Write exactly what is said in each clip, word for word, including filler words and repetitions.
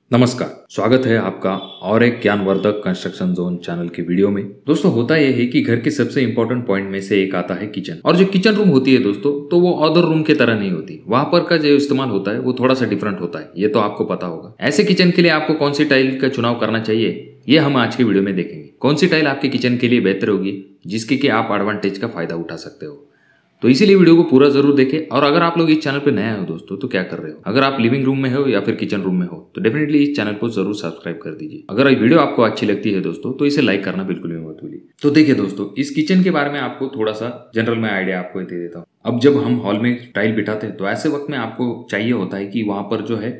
नमस्कार, स्वागत है आपका और एक ज्ञानवर्धक कंस्ट्रक्शन जोन चैनल की वीडियो में। दोस्तों होता यह है कि घर के सबसे इंपॉर्टेंट पॉइंट में से एक आता है किचन। और जो किचन रूम होती है दोस्तों, तो वो अदर रूम के तरह नहीं होती। वहां पर का जो इस्तेमाल होता है वो थोड़ा सा डिफरेंट होता है, ये तो आपको पता होगा। ऐसे किचन के लिए आपको कौन सी टाइल का चुनाव करना चाहिए, ये हम आज की वीडियो में देखेंगे। कौन सी टाइल आपके किचन के लिए बेहतर होगी, जिसके कि आप एडवांटेज का फायदा उठा सकते हो। तो इसीलिए वीडियो को पूरा जरूर देखें। और अगर आप लोग इस चैनल पे नए हो दोस्तों, तो क्या कर रहे हो, अगर आप लिविंग रूम में हो या फिर किचन रूम में हो, तो डेफिनेटली इस चैनल को जरूर सब्सक्राइब कर दीजिए। अगर वीडियो आपको अच्छी लगती है दोस्तों, तो इसे लाइक करना बिल्कुल भी मत भूलिए। तो देखिए दोस्तों, इस किचन के बारे में आपको थोड़ा सा जनरल में आइडिया आपको दे देता हूँ। अब जब हम हॉल में टाइल बिठाते हैं, तो ऐसे वक्त में आपको चाहिए होता है कि वहां पर जो है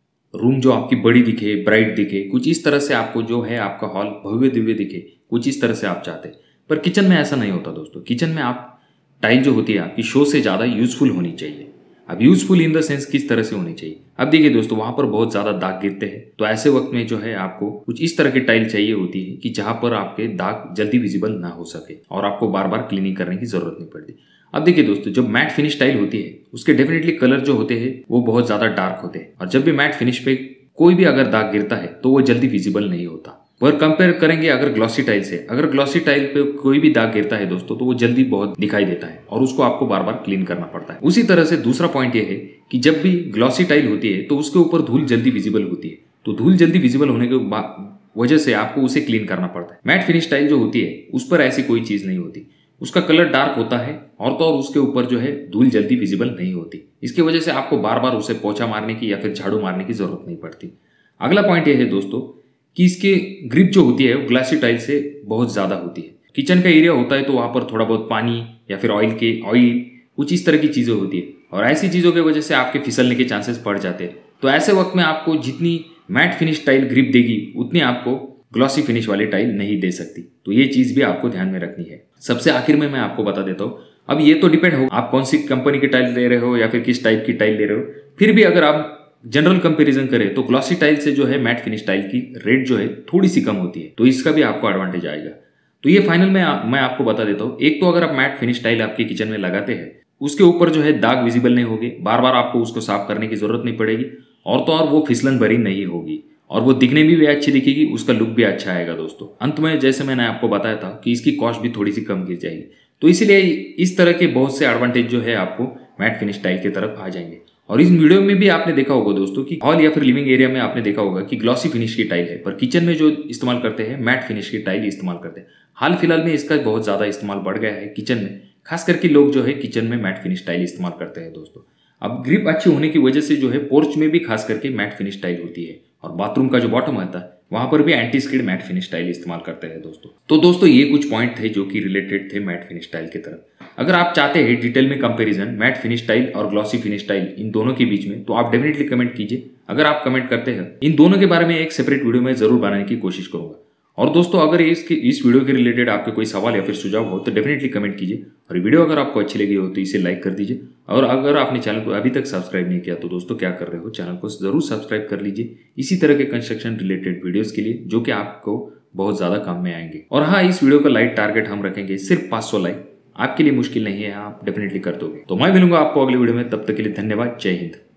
रूम जो आपकी बड़ी दिखे, ब्राइट दिखे, कुछ इस तरह से आपको जो है आपका हॉल भव्य दिव्य दिखे, कुछ इस तरह से आप चाहते हैं। पर किचन में ऐसा नहीं होता दोस्तों। किचन में आप टाइल जो होती है आपकी शो से ज़्यादा यूजफुल होनी चाहिए। अब यूजफुल इन द सेंस किस तरह से होनी चाहिए। अब देखिए दोस्तों, वहां पर बहुत ज़्यादा दाग गिरते हैं, तो ऐसे वक्त में जो है आपको कुछ इस तरह की टाइल चाहिए होती है कि जहां पर आपके दाग जल्दी विजिबल ना हो सके और आपको बार बार क्लीनिंग करने की जरूरत नहीं पड़ती। अब देखिए दोस्तों, जब मैट फिनिश टाइल होती है उसके डेफिनेटली कलर जो होते हैं वो बहुत ज़्यादा डार्क होते हैं। और जब भी मैट फिनिश पे कोई भी अगर दाग गिरता है तो वो जल्दी विजिबल नहीं होता। पर कंपेयर करेंगे अगर ग्लॉसी टाइल से, अगर ग्लॉसी टाइल पे कोई भी दाग गिरता है दोस्तों, तो वो जल्दी बहुत दिखाई देता है और उसको आपको बार बार क्लीन करना पड़ता है। उसी तरह से दूसरा पॉइंट ये है कि जब भी ग्लॉसी टाइल होती है तो उसके ऊपर धूल जल्दी विजिबल होती है। तो धूल जल्दी विजिबल होने के वजह से आपको उसे क्लीन करना पड़ता है। मैट फिनिश टाइल जो होती है उस पर ऐसी कोई चीज नहीं होती। उसका कलर डार्क होता है और तो और उसके ऊपर जो है धूल जल्दी विजिबल नहीं होती। इसकी वजह से आपको बार बार उसे पोछा मारने की या फिर झाड़ू मारने की जरूरत नहीं पड़ती। अगला पॉइंट यह है दोस्तों कि इसके ग्रिप जो होती है वो ग्लासी टाइल से बहुत ज़्यादा होती है। किचन का एरिया होता है तो वहाँ पर थोड़ा बहुत पानी या फिर ऑयल के ऑयल कुछ इस तरह की चीज़ें होती है और ऐसी चीज़ों की वजह से आपके फिसलने के चांसेस बढ़ जाते हैं। तो ऐसे वक्त में आपको जितनी मैट फिनिश टाइल ग्रिप देगी उतनी आपको ग्लॉसी फिनिश वाली टाइल नहीं दे सकती। तो ये चीज़ भी आपको ध्यान में रखनी है। सबसे आखिर में मैं आपको बता देता हूँ, अब ये तो डिपेंड हो आप कौन सी कंपनी की टाइल ले रहे हो या फिर किस टाइप की टाइल ले रहे हो। फिर भी अगर आप जनरल कंपैरिजन करें तो ग्लॉसी टाइल से जो है मैट फिनिश टाइल की रेट जो है थोड़ी सी कम होती है, तो इसका भी आपको एडवांटेज आएगा। तो ये फाइनल में आ, मैं आपको बता देता हूँ। एक तो अगर आप मैट फिनिश टाइल आपके किचन में लगाते हैं, उसके ऊपर जो है दाग विजिबल नहीं होंगे, बार बार आपको उसको साफ करने की जरूरत नहीं पड़ेगी और तो और वो फिसलन भरी नहीं होगी और वो दिखने में भी अच्छी दिखेगी, उसका लुक भी अच्छा आएगा दोस्तों। अंत में जैसे मैंने आपको बताया था कि इसकी कॉस्ट भी थोड़ी सी कम गिर जाएगी। तो इसीलिए इस तरह के बहुत से एडवांटेज जो है आपको मैट फिनिश टाइल की तरफ आ जाएंगे। और इस वीडियो में भी आपने देखा होगा दोस्तों कि हॉल या फिर लिविंग एरिया में आपने देखा होगा कि ग्लॉसी फिनिश की टाइल है, पर किचन में जो इस्तेमाल करते हैं मैट फिनिश की टाइल इस्तेमाल करते हैं। हाल फिलहाल में इसका बहुत ज्यादा इस्तेमाल बढ़ गया है किचन में, खास करके लोग जो है किचन में मैट फिनिश टाइल इस्तेमाल करते हैं दोस्तों। अब ग्रिप अच्छी होने की वजह से जो है पोर्च में भी खास करके मैट फिनिश टाइल होती है और बाथरूम का जो बॉटम आता है वहां पर भी anti skid matte finish tile इस्तेमाल करते हैं दोस्तों। तो दोस्तों ये कुछ पॉइंट थे जो कि रिलेटेड थे मैट फिनिश टाइल की तरफ। अगर आप चाहते हैं डिटेल में कंपैरिजन मैट फिनिश टाइल और ग्लॉसी फिनिश टाइल इन दोनों के बीच में, तो आप डेफिनेटली कमेंट कीजिए। अगर आप कमेंट करते हैं, इन दोनों के बारे में एक सेपरेट वीडियो में जरूर बनाने की कोशिश करूंगा। और दोस्तों अगर इसके इस वीडियो के रिलेटेड आपके कोई सवाल या फिर सुझाव हो तो डेफिनेटली कमेंट कीजिए। और वीडियो अगर आपको अच्छी लगी हो तो इसे लाइक कर दीजिए। और अगर आपने चैनल को अभी तक सब्सक्राइब नहीं किया तो दोस्तों क्या कर रहे हो, चैनल को जरूर सब्सक्राइब कर लीजिए इसी तरह के कंस्ट्रक्शन रिलेटेड वीडियोस के लिए, जो कि आपको बहुत ज्यादा काम में आएंगे। और हाँ, इस वीडियो का लाइक टारगेट हम रखेंगे सिर्फ पाँच सौ लाइक। आपके लिए मुश्किल नहीं है, आप डेफिनेटली कर दोगे। तो मैं मिलूंगा आपको अगली वीडियो में, तब तक के लिए धन्यवाद। जय हिंद।